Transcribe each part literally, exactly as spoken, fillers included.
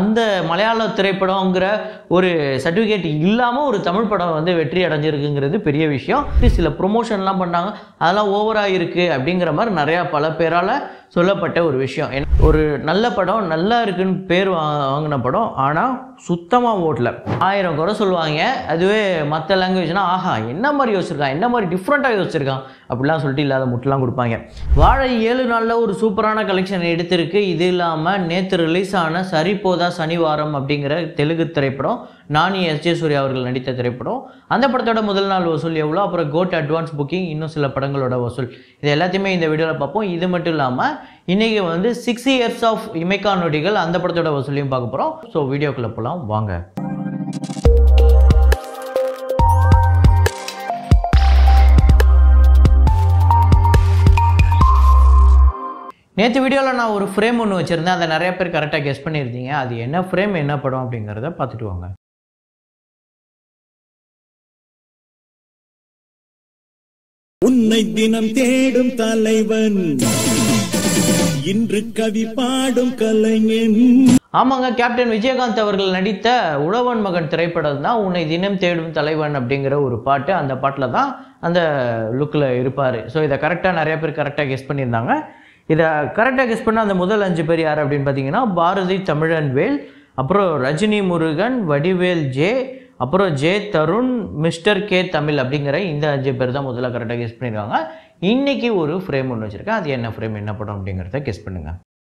அந்த மலையாள திரைப்படங்கிற ஒரு சர்டிஃபிகேட் இல்லாமல் ஒரு தமிழ் படம் வந்து வெற்றி அடைஞ்சிருக்குங்கிறது பெரிய விஷயம். சில ப்ரொமோஷன்லாம் பண்ணாங்க, அதெல்லாம் ஓவராக இருக்குது அப்படிங்கிற மாதிரி நிறையா பல பேரால் சொல்லப்பட்ட ஒரு விஷயம். ஒரு நல்ல படம் நல்லா இருக்குன்னு பேர் வாங்கின படம், ஆனால் சுத்தமாக ஓட்டல. ஆயிரம் குறை சொல்லுவாங்க. அதுவே மற்ற லாங்குவேஜ்னால் ஆஹா என்ன மாதிரி யோசிச்சிருக்கான், என்ன மாதிரி டிஃப்ரெண்ட்டாக யோசிச்சிருக்கான் அப்படிலாம் சொல்லிட்டு இல்லாத முட்டெலாம் கொடுப்பாங்க. வாழை ஏழு நாளில் ஒரு சூப்பரான கலெக்ஷன் எடுத்திருக்கு. இது இல்லாமல் நேற்று ரிலீஸ் ஆன சரிபோதா சனிவாரம் அப்படிங்கிற தெலுங்கு திரைப்படம், நானி எஸ் ஜே சூர்யா அவர்கள் நடித்த திரைப்படம். அந்த படத்தோட முதல் நாள் வசூல் எவ்வளோ, அப்புறம் கோட் அட்வான்ஸ் புக்கிங், இன்னும் சில படங்களோட வசூல், இது எல்லாத்தையுமே இந்த வீடியோவில் பார்ப்போம். இது மட்டும் இல்லாமல் இன்றைக்கி வந்து சிக்ஸ் இயர்ஸ் ஆஃப் இமைக்கா நொடிகள் அந்த படத்தோட வசூலையும் பார்க்க போகிறோம். ஸோ வீடியோக்குள்ளே போகலாம் வாங்க. நேற்று வீடியோவில் நான் ஒரு ஃப்ரேம் ஒன்று வச்சுருந்தேன், அதை நிறைய பேர் கரெக்டாக கெஸ் பண்ணியிருந்தீங்க. அது என்ன ஃப்ரேம் என்ன படம் அப்படிங்கிறத பார்த்துட்டு வாங்க. உன்னை தினம் தேடும் தலைவன், இன்று கவி பாடும் கலைஞன். ஆமாங்க, கேப்டன் விஜயகாந்த் அவர்கள் நடித்த உழவன் மகன் திரைப்படம் தான் உன்னை தினம் தேடும் தலைவன் அப்படிங்கிற ஒரு பாட்டு. அந்த பாட்டில் தான் அந்த லுக்கில் இருப்பார். ஸோ இதை கரெக்டாக நிறைய பேர் கரெக்டாக கெஸ் பண்ணியிருந்தாங்க. இதை கரெக்டாக கெஸ் பண்ண அந்த முதல் அஞ்சு பேர் யார் அப்படின்னு பார்த்தீங்கன்னா, பாரதி தமிழன் வேல், அப்புறம் ரஜினி முருகன், வடிவேல் ஜே, அப்புறம் J Tharun, mister K Tamil அப்படிங்கிற இந்த அஞ்சு பேர் தான் முதல்ல கரெக்டாக கெஸ் பண்ணியிருக்காங்க. இன்றைக்கி ஒரு ஃப்ரேம் ஒன்று வச்சுருக்கேன், அது என்ன ஃப்ரேம் என்ன படம் அப்படிங்கிறத கெஸ் பண்ணுங்கள்.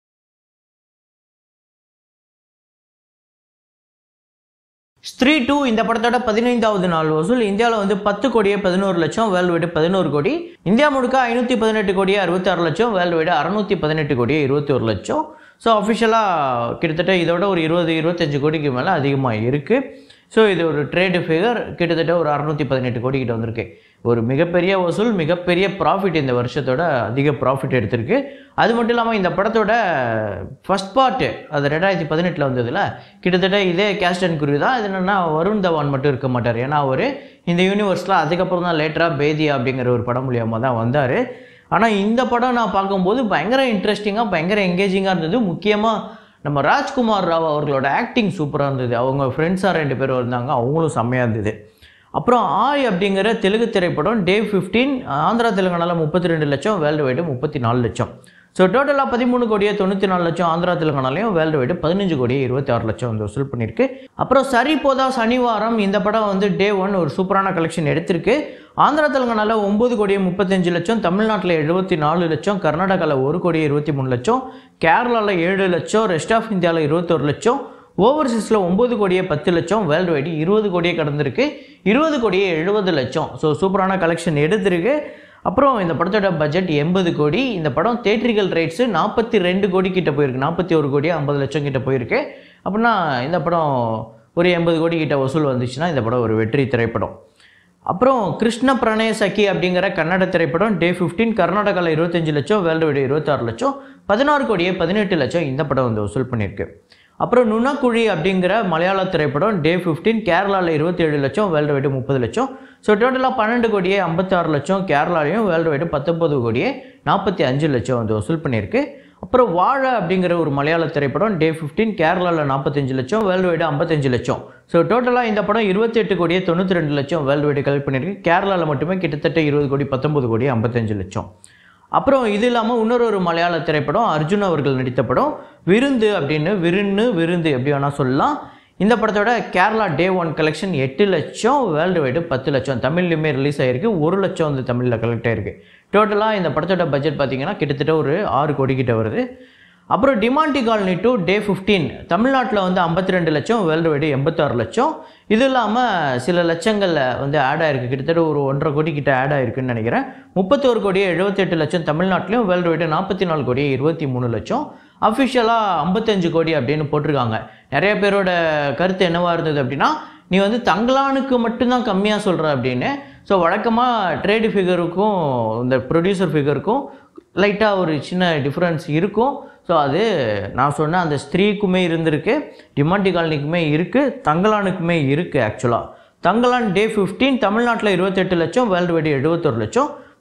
ஸ்திரீ டூ இந்த படத்தோட பதினைந்தாவது நாள் வசூல் இந்தியாவில் வந்து பத்து கோடியே பதினோரு லட்சம், வேர்ல்டு வைடு பதினோரு கோடி. இந்தியா முழுக்க ஐநூற்றி பதினெட்டு கோடியே அறுபத்தி ஆறு லட்சம், வேர்ல்டு வைடு அறுநூற்றி பதினெட்டு கோடியே இருபத்தி ஒரு லட்சம். ஸோ அஃபிஷியலாக கிட்டத்தட்ட இதோட ஒரு இருபது இருபத்தஞ்சு கோடிக்கு மேலே அதிகமாக இருக்குது. ஸோ இது ஒரு ட்ரேடு ஃபிகர், கிட்டத்தட்ட ஒரு அறுநூற்றி பதினெட்டு கோடி கிட்ட வந்திருக்கு. ஒரு மிகப்பெரிய வசூல், மிகப்பெரிய ப்ராஃபிட், இந்த வருஷத்தோட அதிக ப்ராஃபிட் எடுத்திருக்கு. அது மட்டும் இல்லாமல் இந்த படத்தோட ஃபஸ்ட் பார்ட்டு அது ரெண்டாயிரத்தி பதினெட்டில் வந்ததில் கிட்டத்தட்ட இதே கேஸ்ட் அண்ட் குரு தான். இது என்னென்னா வருண் தவான் மட்டும் இருக்க மாட்டார், ஏன்னா அவர் இந்த யூனிவர்ஸில் அதுக்கப்புறம் தான் லேட்டராக பேதியா அப்படிங்கிற ஒரு படம் மூலியமாக தான் வந்தார். ஆனால் இந்த படம் நான் பார்க்கும்போது பயங்கர இன்ட்ரெஸ்டிங்காக பயங்கர எங்கேஜிங்காக இருந்தது. முக்கியமாக நம்ம ராஜ்குமார் ராவ் அவர்களோட ஆக்டிங் சூப்பராக இருந்தது. அவங்க ஃப்ரெண்ட்ஸாக ரெண்டு பேரும் இருந்தாங்க, அவங்களும் செம்மையாக இருந்தது. அப்புறம் ஆய் அப்படிங்கிற தெலுங்கு திரைப்படம் டே ஃபிஃப்டீன் ஆந்திரா தெலுங்கானாவில் முப்பத்தி ரெண்டு லட்சம், வேர்ல்டு வைடு முப்பத்தி நாலு லட்சம். ஸோ டோட்டலாக பதிமூணு கோடியே தொண்ணூற்றி நாலு லட்சம் ஆந்திரா தெலுங்கானாலையும், வேர்ல்டு வைடு பதினஞ்சு கோடியே இருபத்தி ஆறு லட்சம் வந்து வசூல் பண்ணியிருக்கு. அப்புறம் சரிபோதா சனிவாரம் இந்த படம் வந்து டே ஒன் ஒரு சூப்பரான கலெக்ஷன் எடுத்திருக்கு. ஆந்திரா தெலுங்கானாவில் ஒம்பது கோடியே முப்பத்தஞ்சு லட்சம், தமிழ்நாட்டில் எழுபத்தி நாலு லட்சம், கர்நாடகாவில் ஒரு கோடியே இருபத்தி மூணு லட்சம், கேரளாவில் ஏழு லட்சம், ரெஸ்ட் ஆஃப் இந்தியாவில் இருபத்தொரு லட்சம், ஓவர்சீஸில் ஒம்பது கோடியே பத்து லட்சம், வேர்ல்டு வைடு இருபது கோடியே கடந்திருக்கு, இருபது கோடியே எழுபது லட்சம். ஸோ சூப்பரான கலெக்ஷன் எடுத்திருக்கு. அப்புறம் இந்த படத்தோட பட்ஜெட் எண்பது கோடி. இந்த படம் தேட்ரிக்கல் ரைட்ஸு நாற்பத்தி ரெண்டு கோடி கிட்ட போயிருக்கு, நாற்பத்தி ஒரு கோடி ஐம்பது லட்சம் கிட்ட போயிருக்கு. அப்படின்னா இந்த படம் ஒரு எண்பது கோடி கிட்ட வசூல் வந்துச்சுன்னா இந்த படம் ஒரு வெற்றி திரைப்படம். அப்புறம் கிருஷ்ண பிரணய சகி அப்படிங்கிற கன்னட திரைப்படம் டே ஃபிஃப்டீன் கர்நாடகாவில் இருபத்தஞ்சு லட்சம், வேர்ல்டு வைடு இருபத்தாறு லட்சம், பதினாறு கோடியே பதினெட்டு லட்சம் இந்த படம் வந்து வசூல் பண்ணியிருக்கு. அப்புறம் நுணக்குழி அப்படிங்கிற மலையாள திரைப்படம் டே ஃபிஃப்டீன் கேரளாவில் இருபத்தி ஏழு லட்சம், வேர்ல்டு வைடு முப்பது லட்சம். ஸோ டோட்டலாக பன்னெண்டு கோடியே ஐம்பத்தாறு லட்சம், கேரளாலையும் வேர்ல்டு வைடு பத்தொம்பது கோடியே நாற்பத்தி அஞ்சு லட்சம் வந்து வசூல் பண்ணியிருக்கு. அப்புறம் வாழை அப்படிங்கிற ஒரு மலையாள திரைப்படம் டே ஃபிஃப்டீன் கேரளாவில் நாற்பத்தஞ்சு லட்சம், வேர்ல்டு வைடு ஐம்பத்தஞ்சு லட்சம். ஸோ டோட்டலாக இந்த படம் இருபத்தி எட்டு கோடியே தொண்ணூற்றி ரெண்டு லட்சம் வேர்ல்டு வைடு கலெக்ட் பண்ணியிருக்கு. கேரளாவில் மட்டுமே கிட்டத்தட்ட இருபது கோடி பத்தொம்பது கோடி ஐம்பத்தஞ்சு லட்சம். அப்புறம் இது இல்லாமல் இன்னொரு ஒரு மலையாள திரைப்படம் அர்ஜுன் அவர்கள் நடித்த படம் விருந்து அப்படின்னு, விருந்து விருந்து எப்படி வேணால் சொல்லலாம். இந்த படத்தோட கேரளா டே ஒன் கலெக்ஷன் எட்டு லட்சம், வேர்ல்டு வைடு பத்து லட்சம், தமிழ்லையுமே ரிலீஸ் ஆகிருக்கு, ஒரு லட்சம் வந்து தமிழில் கலெக்ட் ஆகிருக்கு. டோட்டலாக இந்த படத்தோட பட்ஜெட் பார்த்திங்கன்னா கிட்டத்தட்ட ஒரு ஆறு கோடி கிட்ட வருது. அப்புறம் Demonte Colony two day fifteen தமிழ்நாட்டில் வந்து ஐம்பத்தி ரெண்டு லட்சம், வேர்ல்டு வைடு எண்பத்தாறு லட்சம். இது இல்லாமல் சில லட்சங்களில் வந்து ஆட் ஆகிருக்கு, கிட்டத்தட்ட ஒரு ஒன்றரை கோடி கிட்ட ஆட் ஆகிருக்குன்னு நினைக்கிறேன். முப்பத்தோரு கோடியே எழுபத்தெட்டு லட்சம் தமிழ்நாட்டிலையும், வேர்ல்டு வைடு நாற்பத்தி நாலு கோடியே இருபத்தி மூணு லட்சம். அஃபிஷியலாக ஐம்பத்தஞ்சு கோடி அப்படின்னு போட்டிருக்காங்க. நிறைய பேரோட கருத்து என்னவாக இருந்தது அப்படின்னா, நீ வந்து தங்கலானுக்கு மட்டும்தான் கம்மியாக சொல்கிற அப்படின்னு. ஸோ வழக்கமாக ட்ரேடு ஃபிகருக்கும் இந்த ப்ரொடியூசர் ஃபிகருக்கும் லைட்டாக ஒரு சின்ன டிஃப்ரென்ஸ் இருக்கும். ஸோ அது நான் சொன்ன அந்த ஸ்திரீக்குமே இருந்திருக்கு, டிமாண்டி காலனிக்குமே இருக்குது, தங்கலானுக்குமே இருக்குது. ஆக்சுவலாக தங்கலான் டே ஃபிஃப்டீன் தமிழ்நாட்டில் இருபத்தெட்டு லட்சம், வேர்ல்டு வைடு எழுபத்தொரு லட்சம்,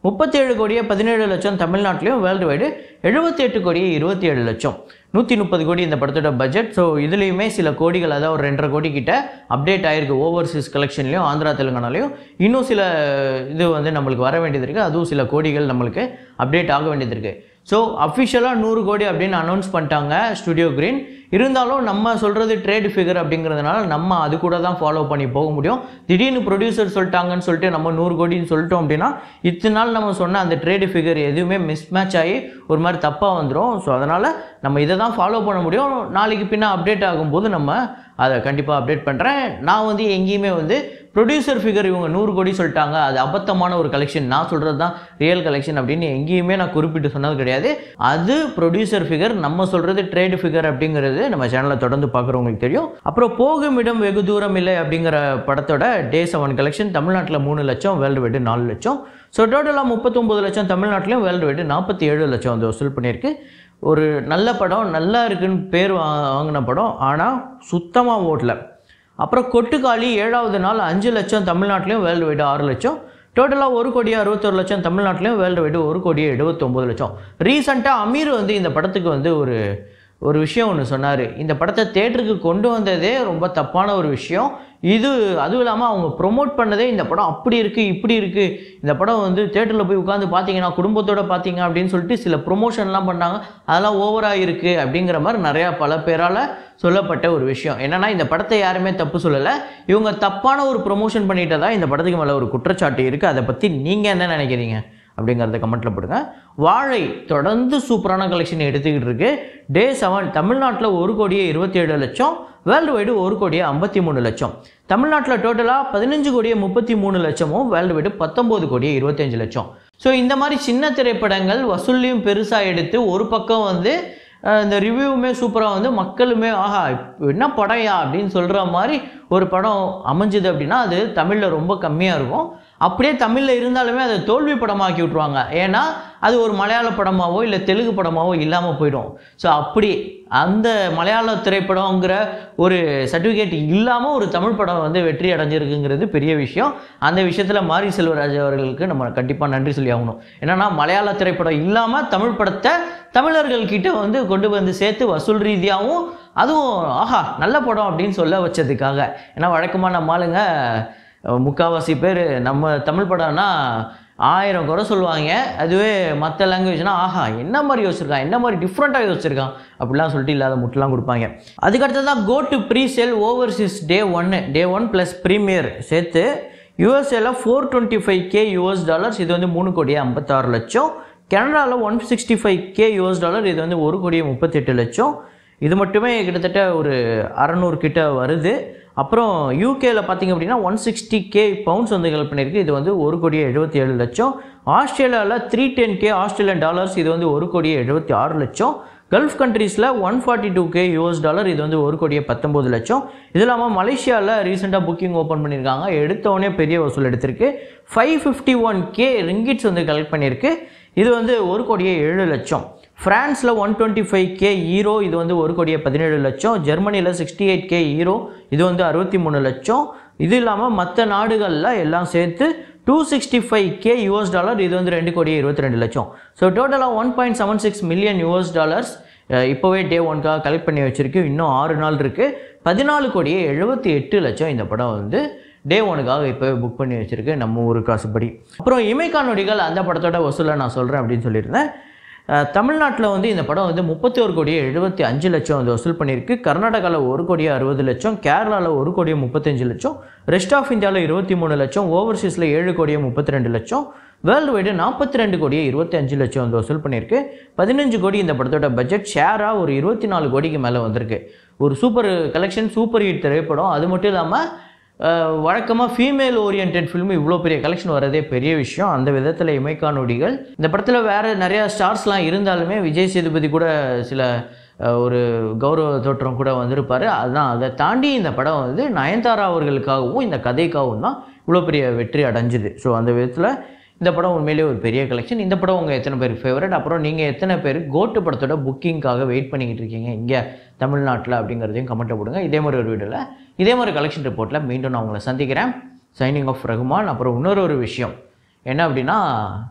முப்பத்தேழு கோடியே பதினேழு லட்சம் தமிழ்நாட்டிலையும் வேர்ல்டு வைடு எழுபத்தி எட்டு கோடியே இருபத்தி ஏழு லட்சம் நூற்றி முப்பது கோடி இந்த படத்தோட பட்ஜெட். ஸோ இதுலேயுமே சில கோடிகள், அதாவது ஒரு ரெண்டரை கோடி கிட்ட அப்டேட் ஆகிருக்கு ஓவர்சீஸ் கலெக்ஷன்லையும் ஆந்திரா தெலுங்கானாலையும். இன்னும் சில இது வந்து நம்மளுக்கு வர வேண்டியது இருக்குது, அதுவும் சில கோடிகள் நம்மளுக்கு அப்டேட் ஆக வேண்டியது இருக்குது. ஸோ அஃபிஷியலாக நூறு கோடி அப்படின்னு அனௌன்ஸ் பண்ணிட்டாங்க ஸ்டுடியோ கிரீன். இருந்தாலும் நம்ம சொல்கிறது ட்ரேட் ஃபிகர் அப்படிங்கிறதுனால நம்ம அது கூட தான் ஃபாலோ பண்ணி போக முடியும். திடீர்னு ப்ரொடியூசர் சொல்லிட்டாங்கன்னு சொல்லிட்டு நம்ம நூறு கோடின்னு சொல்லிட்டோம் அப்படின்னா இத்தனை நாள் நம்ம சொன்ன அந்த ட்ரேட் ஃபிகர் எதுவுமே மிஸ் மேட்ச் ஆகி ஒரு மாதிரி தப்பாக வந்துடும். ஸோ அதனால் நம்ம இதை தான் ஃபாலோ பண்ண முடியும். நாளைக்கு பின்ன அப்டேட் ஆகும்போது நம்ம அதை கண்டிப்பாக அப்டேட் பண்ணுறேன். நான் வந்து எங்கேயுமே வந்து ப்ரொடியூசர் ஃபிகர் இவங்க நூறு கோடி சொல்லிட்டாங்க, அது அபத்தமான ஒரு கலெக்ஷன், நான் சொல்கிறது தான் ரியல் கலெக்ஷன் அப்படின்னு எங்கேயுமே நான் குறிப்பிட்டு சொன்னது கிடையாது. அது ப்ரொடியூசர் ஃபிகர், நம்ம சொல்கிறது ட்ரேட் ஃபிகர் அப்படிங்கிறது நம்ம சேனலை தொடர்ந்து பார்க்குறவங்களுக்கு தெரியும். அப்புறம் போகும் இடம் வெகு தூரம் இல்லை அப்படிங்கிற படத்தோட டே செவன் கலெக்ஷன் தமிழ்நாட்டில் மூணு லட்சம், வேர்ல்டு வைடு நாலு லட்சம். ஸோ டோட்டலாக முப்பத்தொம்பது லட்சம் தமிழ்நாட்டிலையும், வேர்ல்டு வைடு நாற்பத்தி ஏழு லட்சம் வந்து வசூல் பண்ணியிருக்கு. ஒரு நல்ல படம், நல்லா இருக்குன்னு பேர் வாங்கின படம், ஆனால் சுத்தமாக ஓட்டல. அப்புறம் கொட்டுக்காளி ஏழாவது நாள் அஞ்சு லட்சம் தமிழ்நாட்டிலையும், வேர்ல்டு வைடு ஆறு லட்சம். டோட்டலாக ஒரு கோடியே அறுபத்தொரு லட்சம் தமிழ்நாட்டிலையும், வேர்ல்டு வைடு ஒரு கோடியே எழுபத்தொம்போது லட்சம். ரீசெண்டாக அமீர் வந்து இந்த படத்துக்கு வந்து ஒரு ஒரு விஷயம் ஒன்று சொன்னார். இந்த படத்தை தேட்டருக்கு கொண்டு வந்ததே ரொம்ப தப்பான ஒரு விஷயம். இது அதுவும் இல்லாமல் அவங்க ப்ரொமோட் பண்ணதே இந்த படம் அப்படி இருக்குது இப்படி இருக்குது, இந்த படம் வந்து தேட்டரில் போய் உட்காந்து பார்த்தீங்கன்னா குடும்பத்தோடு பார்த்தீங்க அப்படின்னு சொல்லிட்டு சில ப்ரொமோஷன்லாம் பண்ணாங்க, அதெல்லாம் ஓவராக இருக்குது அப்படிங்கிற மாதிரி நிறையா பல பேரால் சொல்லப்பட்ட ஒரு விஷயம். என்னென்னா இந்த படத்தை யாருமே தப்பு சொல்லலை, இவங்க தப்பான ஒரு ப்ரொமோஷன் பண்ணிட்டதா இந்த படத்துக்கு மேலே ஒரு குற்றச்சாட்டு இருக்குது. அதை பற்றி நீங்கள் என்ன நினைக்கிறீங்க அப்படிங்கிறத கமெண்ட்டில் போடுங்க. வாழை தொடர்ந்து சூப்பரான கலெக்ஷன் எடுத்துக்கிட்டு இருக்கு. டே செவன் தமிழ்நாட்டில் ஒரு கோடியே இருபத்தி ஏழு லட்சம், வேர்ல்டு வைடு ஒரு கோடியே ஐம்பத்தி மூணு லட்சம். தமிழ்நாட்டில் டோட்டலாக பதினஞ்சு கோடியே முப்பத்தி மூணு லட்சமும், வேர்ல்டு வைடு பத்தொம்போது கோடியே இருபத்தஞ்சு லட்சம். ஸோ இந்த மாதிரி சின்ன திரைப்படங்கள் வசூல்லையும் பெருசாக எடுத்து ஒரு பக்கம் வந்து இந்த ரிவ்யூவுமே சூப்பராக வந்து மக்களுமே ஆஹா என்ன படம்யா அப்படின்னு சொல்கிற மாதிரி ஒரு படம் அமைஞ்சுது அப்படின்னா அது தமிழில் ரொம்ப கம்மியாக இருக்கும். அப்படியே தமிழில் இருந்தாலுமே அதை தோல்வி படமாக்கி விட்ருவாங்க. ஏன்னா அது ஒரு மலையாள படமாவோ இல்லை தெலுங்கு படமாவோ இல்லாமல் போயிடும். ஸோ அப்படி அந்த மலையாள திரைப்படங்கிற ஒரு சர்டிஃபிகேட் இல்லாமல் ஒரு தமிழ் படம் வந்து வெற்றி அடைஞ்சிருக்குங்கிறது பெரிய விஷயம். அந்த விஷயத்தில் மாரி செல்வராஜ் அவர்களுக்கு நம்ம கண்டிப்பாக நன்றி சொல்லி ஆகணும். என்னென்னா மலையாள திரைப்படம் இல்லாமல் தமிழ் படத்தை தமிழர்கள்கிட்ட வந்து கொண்டு வந்து சேர்த்து வசூல் ரீதியாகவும் அதுவும் ஆஹா நல்ல படம் அப்படின்னு சொல்ல வச்சதுக்காக. ஏன்னா வழக்கமாக நம்ம ஆளுங்க முக்கால்வாசி பேர் நம்ம தமிழ் படம்னா ஆயிரம் குறை சொல்லுவாங்க, அதுவே மற்ற லாங்குவேஜ்னால் ஆஹா என்ன மாதிரி யோசிச்சிருக்கான், என்ன மாதிரி டிஃப்ரெண்ட்டாக யோசிச்சிருக்கான் அப்படிலாம் சொல்லிட்டு இல்லாத முட்டெலாம் கொடுப்பாங்க. அதுக்கடுத்து தான் go to pre sale overseas day ஒன்று டே ஒன் ப்ளஸ் ப்ரீமியர் சேர்த்து யூஎஸ்ஏல four twenty five K US dollars, இது வந்து மூணு கோடியே ஐம்பத்தாறு லட்சம். கனடாவில் one sixty five K US dollar, இது வந்து ஒரு கோடியே முப்பத்தெட்டு லட்சம். இது மட்டுமே கிட்டத்தட்ட ஒரு அறநூறு கிட்ட வருது. அப்புறம் யூகேல பார்த்திங்க அப்படின்னா ஒன் சிக்ஸ்டி கே பவுண்ட்ஸ் வந்து ஹெல்ப் பண்ணியிருக்கு, இது வந்து ஒரு கோடியே எழுபத்தி ஏழு லட்சம். ஆஸ்திரேலியாவில் three ten K Australian dollars, இது வந்து ஒரு கோடியே எழுபத்தி ஆறு லட்சம். கல்ஃப் கண்ட்ரீஸில் one forty two K US dollar, இது வந்து ஒரு கோடியே பத்தொம்பது லட்சம். இது இல்லாமல் மலேசியாவில் ரீசெண்டாக புக்கிங் ஓப்பன் பண்ணியிருக்காங்க, எடுத்தவொடனே பெரிய வசூல் எடுத்திருக்கு. Five fifty one K ringgits வந்து கலெக்ட் பண்ணியிருக்கு, இது வந்து ஒரு கோடியே ஏழு லட்சம். ஃப்ரான்ஸில் one twenty five K euro, இது வந்து ஒரு கோடியே பதினேழு லட்சம். ஜெர்மனியில் சிக்ஸ்டி எயிட் கே ஈரோ, இது வந்து அறுபத்தி மூணு லட்சம். இது இல்லாமல் மற்ற நாடுகளில் எல்லாம் சேர்த்து two sixty five K US dollar, இது வந்து ரெண்டு கோடியே இருபத்தி ரெண்டு லட்சம். ஸோ டோட்டலாக one point seven six million US dollars இப்போவே டே ஒன்க்காக கலெக்ட் பண்ணி வச்சுருக்கு. இன்னும் ஆறு நாள் இருக்குது. பதினாலு கோடியே எழுபத்தி எட்டு லட்சம் இந்த படம் வந்து டே ஒனுக்காக இப்போவே புக் பண்ணி வச்சுருக்கு நம்ம ஊர் காசுபடி. அப்புறம் இமைக்கா நொடிகள் அந்த படத்தோட வசூலை நான் சொல்கிறேன் அப்படின்னு சொல்லியிருந்தேன். தமிழ்நாட்டில் வந்து இந்த படம் வந்து முப்பத்தி ஒரு கோடியே எழுபத்தி அஞ்சு லட்சம் வந்து வசூல் பண்ணியிருக்கு. கர்நாடகாவில் ஒரு கோடியே அறுபது லட்சம், கேரளாவில் ஒரு கோடியே முப்பத்தஞ்சு லட்சம், ரெஸ்ட் ஆஃப் இந்தியாவில் இருபத்தி மூணு லட்சம், ஓவர்சீஸில் ஏழு கோடியே முப்பத்தி ரெண்டு லட்சம், வேர்ல்டு வைடு நாற்பத்தி ரெண்டு கோடியே இருபத்தி அஞ்சு லட்சம் வந்து வசூல் பண்ணியிருக்கு. பதினஞ்சு கோடி இந்த படத்தோட பட்ஜெட், ஷேராக ஒரு இருபத்தி நாலு கோடிக்கு மேலே வந்திருக்கு. ஒரு சூப்பர் கலெக்ஷன், சூப்பர் ஹிட் திரைப்படம். அது மட்டும் இல்லாமல் வழக்கமாக ஃபீமேல் ஓரியன்ட் ஃபிலிம் இவ்வளோ பெரிய கலெக்ஷன் வரதே பெரிய விஷயம். அந்த விதத்தில் இமைக்கா நொடிகள். இந்த படத்தில் வேறு நிறையா ஸ்டார்ஸ்லாம் இருந்தாலுமே விஜய் சேதுபதி கூட சில ஒரு கௌரவ தோற்றம் கூட வந்திருப்பார். அதுதான் அதை தாண்டி இந்த படம் வந்து நயன்தாரா அவர்களுக்காகவும் இந்த கதைக்காகவும் தான் இவ்வளோ பெரிய வெற்றி அடைஞ்சுது. ஸோ அந்த விதத்தில் இந்த படம் உண்மையிலேயே ஒரு பெரிய கலெக்ஷன். இந்த படம் உங்கள் எத்தனை பேருக்கு ஃபேவரட், அப்புறம் நீங்கள் எத்தனை பேர் கோட்டு படத்தோட புக்கிங்காக வெயிட் பண்ணிக்கிட்டு இருக்கீங்க இங்கே தமிழ்நாட்டில் அப்படிங்கிறதையும் கமெண்ட்டை போடுங்க. இதே மாதிரி ஒரு வீடியோவில் இதே மாதிரி கலெக்ஷன் ரிப்போர்ட்டில் மீண்டும் நான் உங்களை சந்திக்கிறேன். Signing off Rahman. அப்புறம் இன்னொரு ஒரு விஷயம் என்ன அப்படின்னா,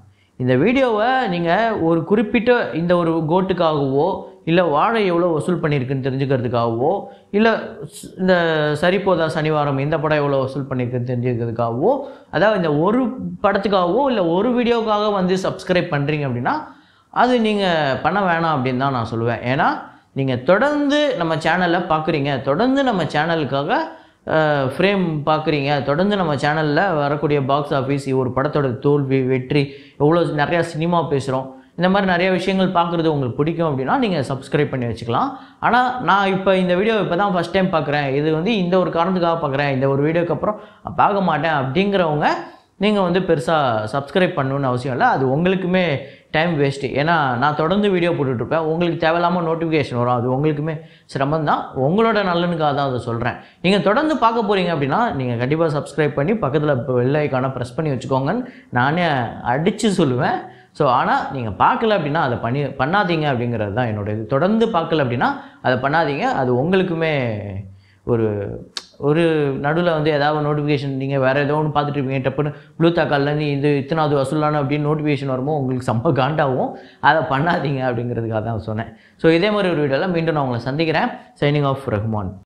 இந்த வீடியோவை நீங்கள் ஒரு குறிப்பிட்ட இந்த ஒரு கோட்டுக்காகவோ இல்லை வாழை எவ்வளோ வசூல் பண்ணியிருக்குன்னு தெரிஞ்சுக்கிறதுக்காகவோ இல்லை இந்த சரிபோதா சனிவாரம் இந்த படம் எவ்வளோ வசூல் பண்ணியிருக்குன்னு தெரிஞ்சுக்கிறதுக்காகவோ அதாவது இந்த ஒரு படத்துக்காகவோ இல்லை ஒரு வீடியோக்காக வந்து சப்ஸ்கிரைப் பண்ணுறீங்க அப்படின்னா அது நீங்கள் பண்ண வேணாம் அப்படின்னு தான் நான் சொல்லுவேன். ஏன்னா நீங்கள் தொடர்ந்து நம்ம சேனலில் பார்க்குறீங்க, தொடர்ந்து நம்ம சேனலுக்காக ஃப்ரேம் பார்க்குறீங்க, தொடர்ந்து நம்ம சேனலில் வரக்கூடிய பாக்ஸ் ஆஃபீஸ், ஒரு படத்தோட தோல்வி வெற்றி, எவ்வளோ நிறையா சினிமா பேசுகிறோம், இந்த மாதிரி நிறைய விஷயங்கள் பார்க்குறது உங்களுக்கு பிடிக்கும் அப்படின்னா நீங்கள் சப்ஸ்கிரைப் பண்ணி வச்சுக்கலாம். ஆனால் நான் இப்போ இந்த வீடியோ இப்போ தான் ஃபஸ்ட் டைம் பார்க்குறேன், இது வந்து இந்த ஒரு காரணத்துக்காக பார்க்குறேன், இந்த ஒரு வீடியோக்கு அப்புறம் பார்க்க மாட்டேன் அப்படிங்கிறவங்க நீங்கள் வந்து பெருசாக சப்ஸ்கிரைப் பண்ணணுன்னு அவசியம் இல்லை. அது உங்களுக்குமே டைம் வேஸ்ட்டு. ஏன்னா நான் தொடர்ந்து வீடியோ போட்டுட்ருப்பேன், உங்களுக்கு தேவையில்லாமல் நோட்டிஃபிகேஷன் வரும், அது உங்களுக்குமே சிரமம் தான். உங்களோட நல்லனுக்காக தான் அதை சொல்கிறேன். நீங்கள் தொடர்ந்து பார்க்க போகிறீங்க அப்படின்னா நீங்கள் கண்டிப்பாக சப்ஸ்கிரைப் பண்ணி பக்கத்தில் இப்போ வெள்ளை ஐக்கானை ப்ரெஸ் பண்ணி வச்சுக்கோங்கன்னு நானே அடித்து சொல்லுவேன். ஸோ ஆனால் நீங்கள் பார்க்கல அப்படின்னா அதை பண்ணி பண்ணாதீங்க அப்படிங்கிறது தான் என்னோட இது. தொடர்ந்து பார்க்கல அப்படின்னா அதை பண்ணாதீங்க. அது உங்களுக்குமே ஒரு ஒரு நடுவில் வந்து ஏதாவது நோட்டிஃபிகேஷன் நீங்கள் வேறு ஏதோ ஒன்று பார்த்துட்டு இருப்பீங்க, டப்புன்னு ப்ளூ தாக்கால்லேருந்து இது இத்தனாவது வசூலான அப்படின்னு நோட்டிஃபிகேஷன் வரும்போது உங்களுக்கு செம்ம காண்டாகும். அதை பண்ணாதீங்க அப்படிங்கிறதுக்காக தான் சொன்னேன். ஸோ இதே மாதிரி ஒரு வீடியோவில் மீண்டும் நான் உங்களை சந்திக்கிறேன். Signing off Rahman.